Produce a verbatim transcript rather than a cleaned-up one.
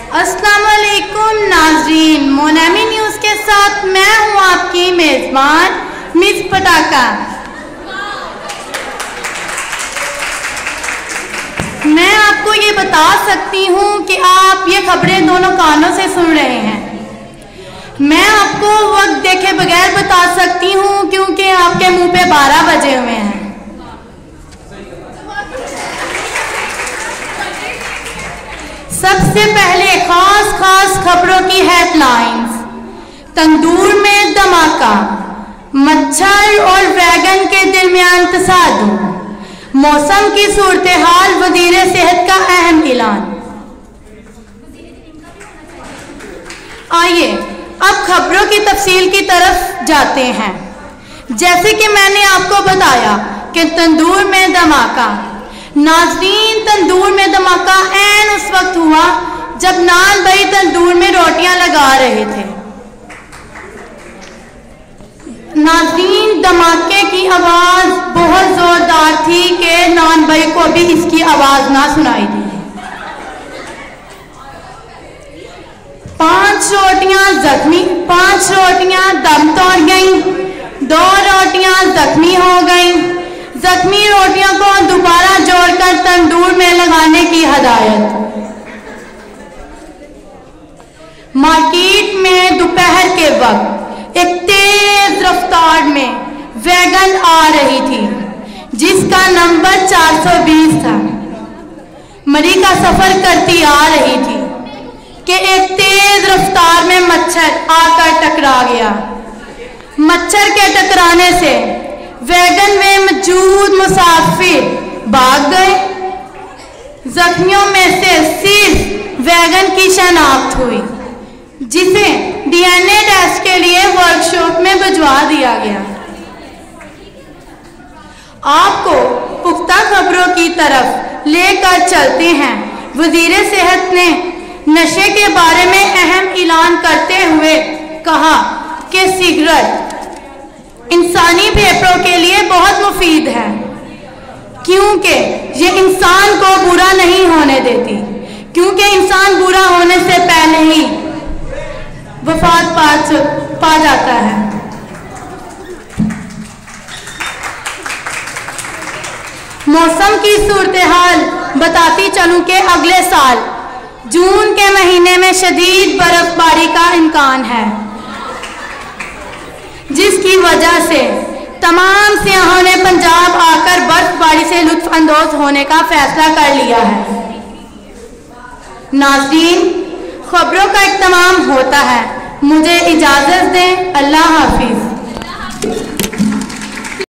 अस्सलाम वालेकुम नाज़रीन, मोनामी न्यूज़ के साथ मैं हूँ आपकी मेज़बान मिस पटाखा। मैं आपको ये बता सकती हूँ कि आप ये खबरें दोनों कानों से सुन रहे हैं। मैं आपको वक्त देखे बगैर बता सकती हूँ क्योंकि आपके मुंह पे बारह बजे हुए हैं। सबसे पहले खास खास खबरों की हेडलाइंस। तंदूर में धमाका, मच्छर और वैगन के दरमियान तसादुम, मौसम की सूरत हाल, वजीर सेहत का अहम ऐलान। आइए अब खबरों की तफसील की तरफ जाते हैं। जैसे कि मैंने आपको बताया कि तंदूर में धमाका। नाज़रीन, तंदूर में धमाका ऐन उस वक्त हुआ जब नान भाई तंदूर में रोटियां लगा रहे थे। नाज़रीन, धमाके की आवाज बहुत जोरदार थी कि नान भाई को भी इसकी आवाज ना सुनाई दी। पांच रोटियां जख्मी पांच रोटियां दम तोड़ गईं, दो रोटियां जख्मी हो गईं। जख्मी रोटियों को दोबारा जोड़कर तंदूर में लगाने की हदायत। मार्केट में दोपहर के वक्त एक तेज रफ्तार में वैगन आ रही थी जिसका नंबर चार सौ बीस था। मरी का सफर करती आ रही थी कि एक तेज रफ्तार में मच्छर आकर टकरा गया। मच्छर के टकराने से वैगन में मौजूद मुसाफिर भाग गए। जख्मियों में से सिर्फ वैगन की शनाख्त हुई जिसे डीएनए टेस्ट के लिए वर्कशॉप में भिजवा दिया गया। आपको पुख्ता खबरों की तरफ लेकर चलते हैं। वजीर सेहत ने नशे के बारे में अहम ऐलान करते हुए कहा कि सिगरेट इंसानी फेफड़ों के लिए बहुत मुफीद है क्योंकि ये इंसान को बुरा नहीं होने देती, क्योंकि इंसान बुरा होने से पहले ही वफात पा, पा जाता है। मौसम की सूरत हाल बताती चलूं कि अगले साल जून के महीने में शदीद बर्फबारी का इम्कान है जिसकी वजह से तमाम सियाहों ने पंजाब आकर बर्फबारी से लुत्फ अंदोज होने का फैसला कर लिया है। नाज़रीन, खबरों का इख्तिताम होता है। मुझे इजाज़त दें। अल्लाह हाफिज।